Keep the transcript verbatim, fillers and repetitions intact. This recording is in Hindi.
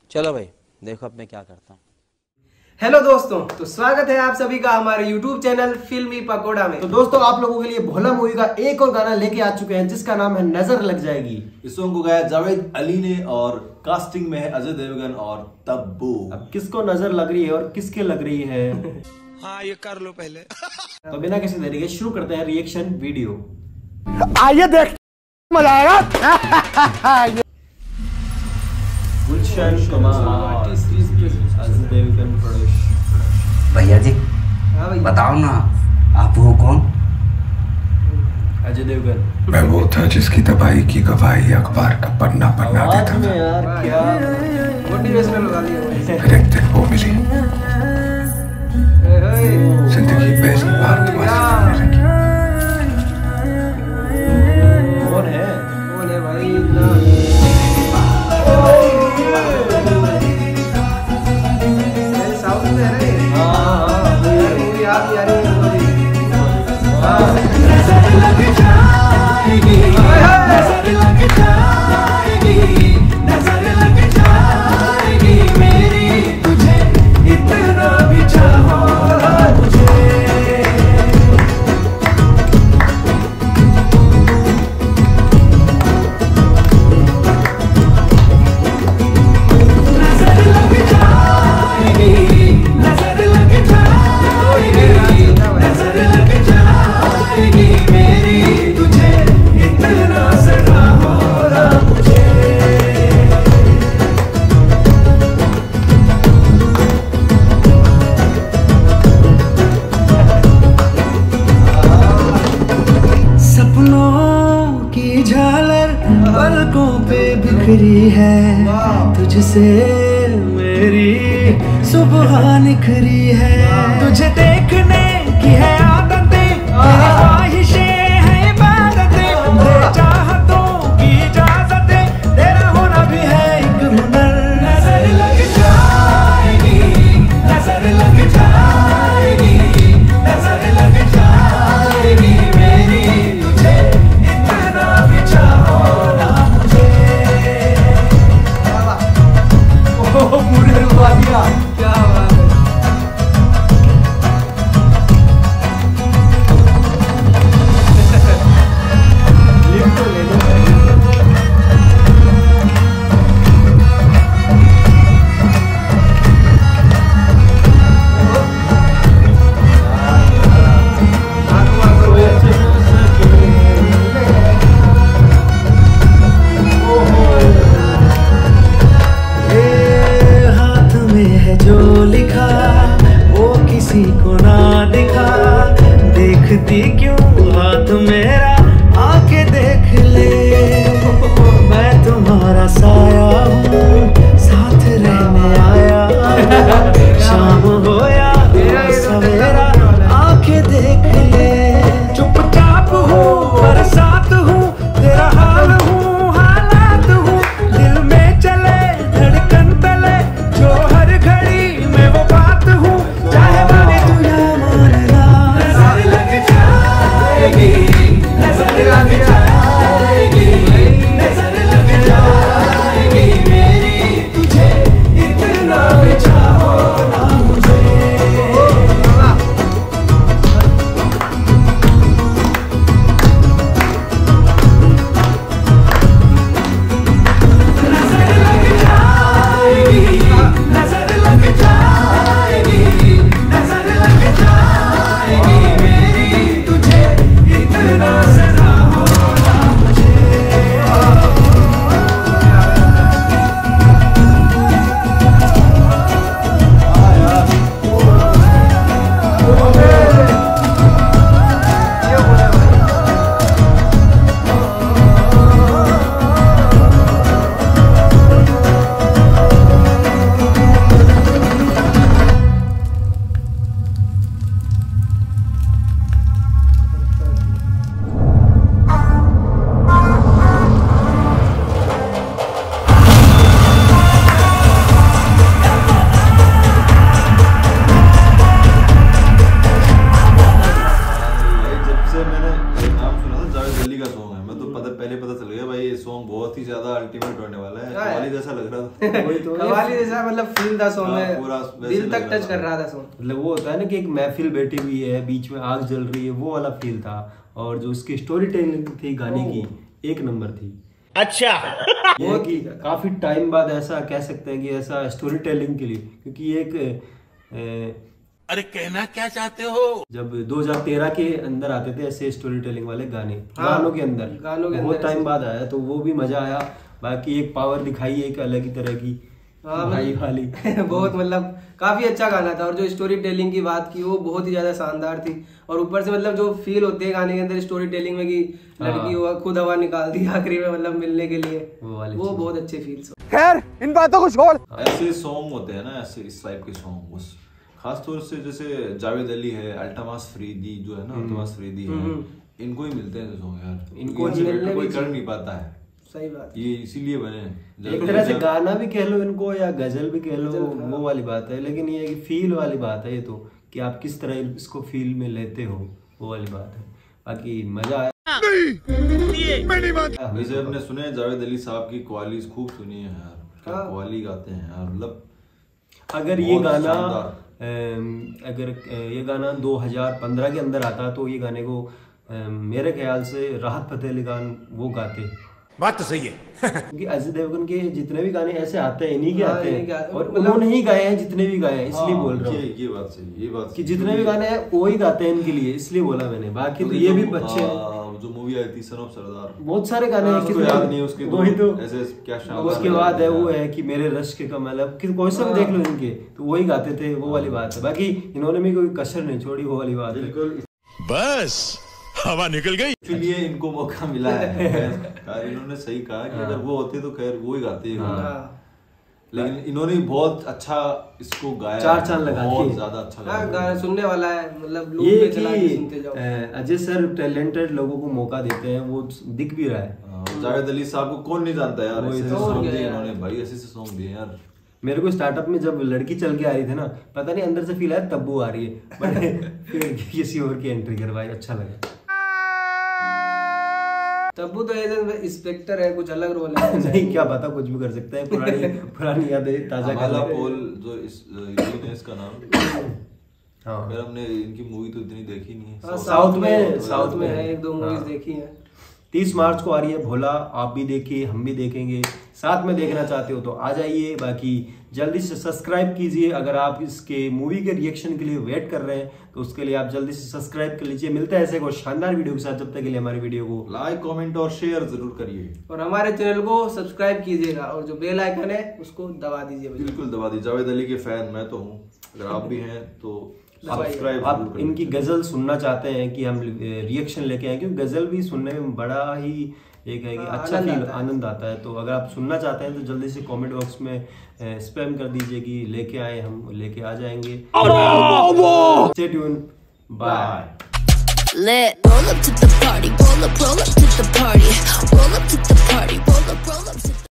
चलो भाई देखो अब मैं क्या करता हूँ। हेलो दोस्तों, तो स्वागत है आप सभी का हमारे यूट्यूब चैनल फिल्मी पकोड़ा में। तो दोस्तों आप लोगों के लिए भोला मूवी का एक और गाना लेके आ चुके हैं जिसका नाम है नजर लग जाएगी। इस सॉन्ग को गाया जावेद अली ने और कास्टिंग में है अजय देवगन और तब्बू। अब किसको नजर लग रही है और किसके लग रही है हाँ ये कर लो पहले। तो बिना किसी देरी के शुरू करते हैं रिएक्शन वीडियो। आइए देख मजा आएगा। गुलशन कुमार, अजय देवगन प्रोडक्शन। भैया जी हाँ भैया बताओ ना, आप वो कौन? अजय देवगन। मैं वो था जिसकी तबाही की गवाही अखबार का पन्ना पन्ना आवाज देता में था। यार क्या मोटिवेशनल लगा दिया। फिर एक दिन वो मिली, जिंदगी पहली बार तुम्हारी करने लगी। कौन है कौन है भाई? साउथ में है। हाँ हाँ मूवी याद यार बिखरी है, तुझसे मेरी सुबह निखरी है। तुझे देखने की है आदतें, ख्वाहिशें हैं इबादतें, दे चाहतों की इजाजतें, तेरा होना भी है एक हुनर। नजर लग जाएगी, नजर लग जाएगी, नजर लग जाएगी मेरी, तुझे इतना भी चाहो ना मुझे। पूरे रुकवा दिया, क्या बात है। कव्वाली जैसा मतलब फील था सॉन्ग हाँ, में, पूरा वैसे दिल तक लग रहा टच था। कर रहा था सॉन्ग। मतलब वो होता है ना कि एक महफिल बैठी हुई है, बीच में आग जल रही है, वो वाला फील था। और जो उसकी स्टोरी टेलिंग थी गाने की एक नंबर थी। अच्छा ये है कि काफी टाइम बाद ऐसा कह सकते हैं कि ऐसा स्टोरी टेलिंग के लिए, क्योंकि एक ए, अरे कहना क्या चाहते हो? जब दो हज़ार तेरह के अंदर आते थे ऐसे स्टोरी टेलिंग वाले गाने, हाँ, गानों के अंदर गानों के बहुत अंदर टाइम ऐसे। बाद आया, तो वो भी मजा आया। बाकी एक पावर दिखाई एक अलग ही तरह की हाँ, भाई वाली बहुत मतलब काफी अच्छा गाना था। और जो स्टोरी टेलिंग की बात की वो बहुत ही ज्यादा शानदार थी। और ऊपर से मतलब जो फील होते हैं गाने के अंदर स्टोरी टेलिंग में कि लड़की हुआ खुद हवा निकाल दी आखिरी में मतलब मिलने के लिए, वो वाली वो चीज़। बहुत अच्छे फील्स। खैर इन बातों को छोड़। ऐसे सॉन्ग होते हैं ना, ऐसे इस टाइप के सॉन्ग, उस खास तौर से जैसे जावेद अली है, अल्तमास फरीदी जो है ना, अल्तमास फरीदी है, इनको ही मिलते हैं सॉन्ग यार। इनको इनसे मिलने better कोई भी कर नहीं पाता है, सही बात। ये इसीलिए बने हैं। एक जब- तरह से जब- गाना भी कह लो इनको या गजल भी कह लो, गजल, हाँ। वो वाली बात है। लेकिन ये है कि फील वाली बात है, ये तो कि आप किस तरह इसको फील में लेते हो, वो वाली बात है। बाकी मजा आया। वैसे हमने सुने जावेद अली साहब की कवाली खूब सुनी है यार, क्या हाँ। कवाली गाते हैं यार, मतलब अगर ये बहुत गाना शानदार। अम, अगर अ, ये गाना दो हज़ार पंद्रह के अंदर आता तो ये गाने को अम, मेरे ख्याल से राहत फतेह अली खान वो गाते। बात तो सही है। क्योंकि अजय देवगन के जितने भी गाने ऐसे आते हैं, इन्हीं के हाँ, आते इन्हीं के हैं। आते- और मतलब- उन्होंने ही गाए हैं जितने भी गाए हैं, इसलिए हाँ, बोल रहा हूँ ये ये बात सही, ये बात कि सही। जितने भी गाने हैं वो ही गाते हैं इनके लिए, इसलिए बोला मैंने। बाकी तो ये भी बच्चे हैं, हाँ, जो मूवी आई थी सन ऑफ सरदार, बहुत सारे गाने हैं, उसको कितने याद नहीं उसके वही तो। ऐसे क्या शानदार उसके गाने बाद है हैं वो यार। है कि मेरे रश के कमल, अब कि कोई सब देख लो इनके, तो वही गाते थे, वो वाली बात है। बाकी इन्होंने भी कोई कसर नहीं छोड़ी, वो वाली बात है। बिल्कुल, बस हवा निकल गई। इसलिए इनको मौका मिला है। यार इन्होंने सही कहा कि अगर वो होते तो खैर वो ही गाते हैं, हाँ, लेकिन इन्होंने बहुत अच्छा इसको गाया, चार चांद लगा बहुत दिए। ज्यादा अच्छा हाँ, गाया। गाना सुनने वाला है, मतलब लूप ये पे चला के सुनते कि जाओ। अ, अजय सर टैलेंटेड लोगों को मौका देते हैं, वो दिख भी रहा है। हाँ, जावेद अली साहब को कौन नहीं जानता यार, वही ऐसे तो। सॉन्ग और क्या दिए यार। इन्होंने भाई, ऐसे से सॉन्ग दिए यार। मेरे को स्टार्टअप में जब लड़की चल के आ रही थी ना, पता नहीं अंदर से फील आया तब्बू आ रही है, बट फिर किसी और की एंट्री करवाई, अच्छा लगा। तब्बू तो एज इंस्पेक्टर है, कुछ अलग रोल है। नहीं, क्या पता, कुछ भी कर सकता है। पुरानी पुरानी यादें ताजा कर अमाला ले। पोल जो इस हीरोइन है, इसका नाम, हाँ, यार हमने इनकी मूवी तो इतनी देखी नहीं है। हाँ, साउथ में साउथ में है, एक दो हाँ। मूवीज देखी है। तीस मार्च को आ रही है भोला, आप भी देखिए, हम भी देखेंगे। साथ में देखना चाहते हो तो आ जाइए। बाकी जल्दी से सब्सक्राइब कीजिए, अगर आप इसके मूवी के रिएक्शन के लिए वेट कर रहे हैं तो उसके लिए आप जल्दी से सब्सक्राइब कर लीजिए। मिलता है ऐसे को शानदार वीडियो के साथ, जब तक के लिए हमारी वीडियो को लाइक, कमेंट और शेयर जरूर करिए, और हमारे चैनल को सब्सक्राइब कीजिएगा, और जो बेल आइकन है उसको दबा दीजिए। बिल्कुल दबा दी। जावेद अली के फैन मैं तो हूँ, अगर आप भी हैं तो दबाइए। सब्सक्राइब आप जरूर इनकी करिए। गजल सुनना चाहते हैं कि हम रिएक्शन लेके आए, क्योंकि गजल भी सुनने में बड़ा ही एक है कि हाँ, अच्छा आनंद फील आता है। आनंद आता है। तो अगर आप सुनना चाहते हैं तो जल्दी से कमेंट बॉक्स में स्पैम कर दीजिए कि लेके आए, हम लेके आ जाएंगे। Stay tune, bye. Lit. Roll up to the party, roll up, roll up to the party, roll up to the party, roll up, roll up to the